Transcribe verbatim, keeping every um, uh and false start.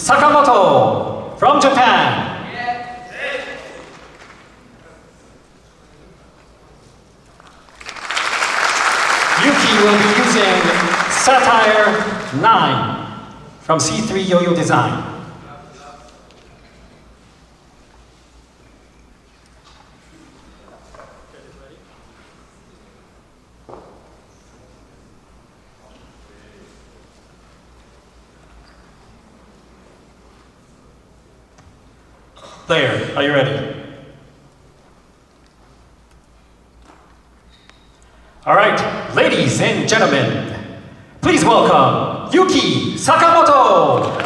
Sakamoto from Japan. Yuki will be using Satire nine from C three Yo-Yo Design. Player, are you ready? All right, ladies and gentlemen, please welcome Yuki Sakamoto.